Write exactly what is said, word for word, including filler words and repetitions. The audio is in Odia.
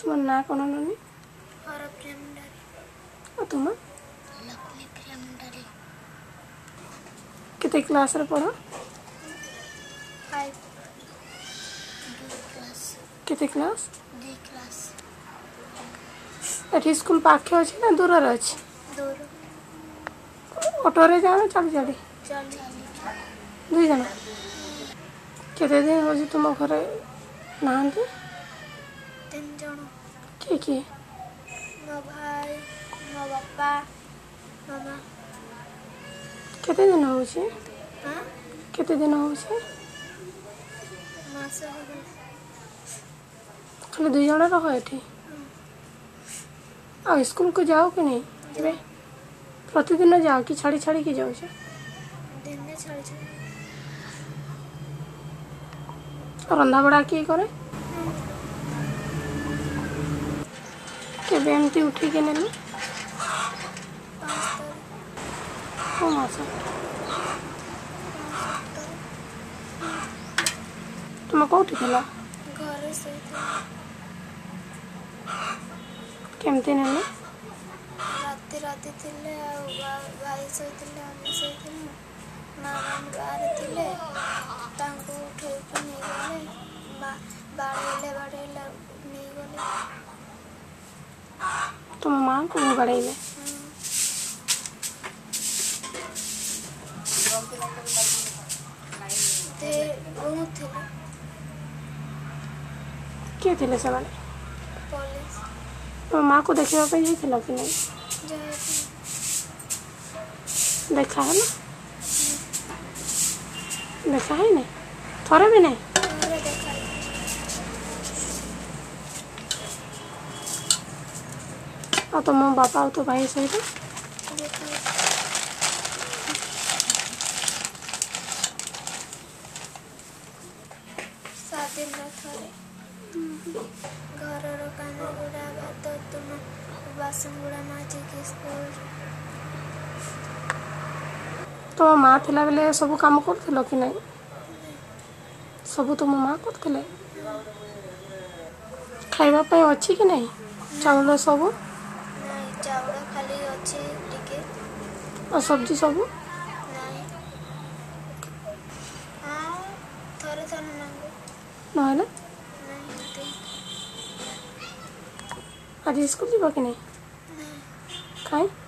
तुम्हार ना कौन नानी? और तुम? कितने क्लास रे पढ़? फाइव कितने क्लास? डी क्लास एठी स्कूल पाखे अच्छे ना दूर अच्छे? दूर ऑटो रे जाना चली चली चली दुई जन केते दिन हो तुम घरे नहांती? तीन जन किए किए? मो भाई मो बापा मामा केते दिन हो हाँ केते दिन हो मास हो गए खाली दुई जन रह एठी? आ स्कूल को जाओ कि नहीं? ଏବେ ପ୍ରତିଦିନ ଯାଅ କି ଛାଡ଼ି ଛାଡ଼ିକି ଯାଉଛ? ଦିନେ ଛାଡ଼ି ଛାଡ଼ି ରନ୍ଧାବଢ଼ା କିଏ କରେ? କେବେ ଏମିତି ଉଠିକି ନେଲୁ? ପାଞ୍ଚ କେଉଁ ମାସ? ତୁମେ କେଉଁଠି ଥିଲ? ଘରେ ଶୋଇଥିଲି କେମିତି ନେଲୁ? ରାତି ରାତି ଥିଲେ ଆଉ ଭାଇ ଶୋଇଥିଲେ ଆମେ ଶୋଇଥିଲୁ ମାମା ବାହାରେ ଥିଲେ ତାଙ୍କୁ ଉଠେଇକି ନେଇଗଲେ ବାଡ଼େଇଲେ ବାଡ଼େଇଲେ ନେଇଗଲେ। ତୁମ ମାଆଙ୍କୁ ମୁଁ ବାଡ଼େଇଲେ? ବହୁତ ଥିଲେ। କିଏ ଥିଲେ ସେମାନେ? ପୋଲିସ। ତୁମ ମାଆକୁ ଦେଖିବା ପାଇଁ ଯାଇଥିଲ କି ନାହିଁ? ଯାଇଥିଲି। ଦେଖା ହେଲା? ଦେଖା ହେଇନି? ଥରେ ବି ନାହିଁ? ଥରେ ଦେଖା ଆଉ ତୁମ ବାପା ଆଉ ତୋ ଭାଇ ସହିତ? ସାତ ଦିନରେ ଥରେ। ଘରର କାମ ଗୁଡ଼ା ଭାତ ତୁମ ବାସନ ଗୁଡ଼ା ମାଜିକି ସ୍କୁଲ। ତୋ ମାଆ ଥିଲାବେଳେ ସବୁ କାମ କରୁଥିଲ କି ନାହିଁ? ସବୁ ତୁମ ମାଆ କରୁଥିଲେ? ଖାଇବା ପାଇଁ ଅଛି କି ନାହିଁ ଚାଉଳ ସବୁ? ନାଇଁ ଚାଉଳ ଖାଲି ଅଛି ଟିକେ। ଆଉ ସବଜି ସବୁ? ନାଇଁ ହଁ ଥରେ ଥରେ ମାଗେ। ନହେଲେ? ନାଇଁ ଏମିତି। ଆଜି ସ୍କୁଲ ଯିବ କି ନାହିଁ? ନାଇଁ। କାଇଁ?